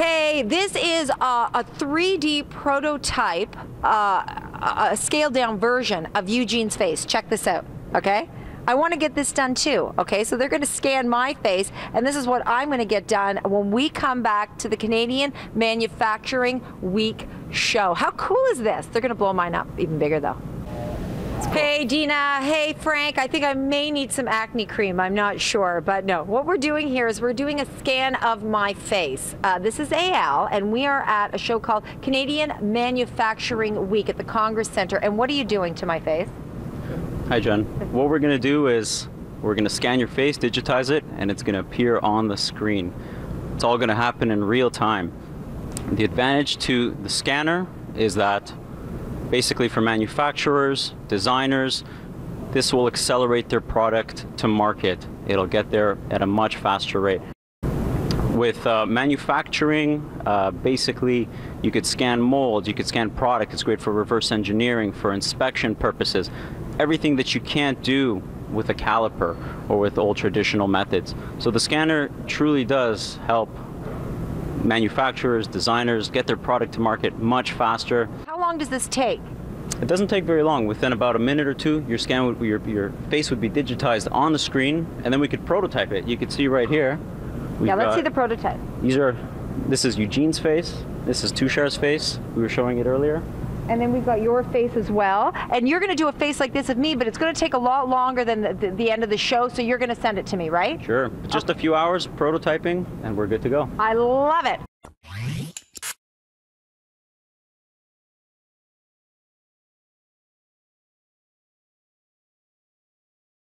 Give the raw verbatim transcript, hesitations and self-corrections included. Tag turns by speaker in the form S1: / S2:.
S1: Hey, this is a, a three D prototype, uh, a scaled down version of Eugene's face. Check this out, okay? I want to get this done too, okay? So they're going to scan my face, and this is what I'm going to get done when we come back to the Canadian Manufacturing Week show. How cool is this? They're going to blow mine up even bigger though. Hey Dina, hey Frank, I think I may need some acne cream, I'm not sure, but no. What we're doing here is we're doing a scan of my face. Uh, this is A L, and we are at a show called Canadian Manufacturing Week at the Congress Center, and what are you doing to my face?
S2: Hi Jen. What we're going to do is we're going to scan your face, digitize it, and it's going to appear on the screen. It's all going to happen in real time. The advantage to the scanner is that basically for manufacturers, designers, this will accelerate their product to market. It'll get there at a much faster rate. With uh, manufacturing, uh, basically you could scan molds, you could scan product. It's great for reverse engineering, for inspection purposes. Everything that you can't do with a caliper or with old traditional methods. So the scanner truly does help manufacturers, designers get their product to market much faster.
S1: How long does this take?
S2: It doesn't take very long. Within about a minute or two, your scan would, your, your face would be digitized on the screen, and then we could prototype it. You could see right here.
S1: Yeah, let's see the prototype.
S2: These are, this is Eugene's face. This is Tushar's face. We were showing it earlier.
S1: And then we've got your face as well. And you're going to do a face like this of me, but it's going to take a lot longer than the, the, the end of the show, so you're going to send it to me, right?
S2: Sure. Just okay. A few hours prototyping, and we're good to go.
S1: I love it.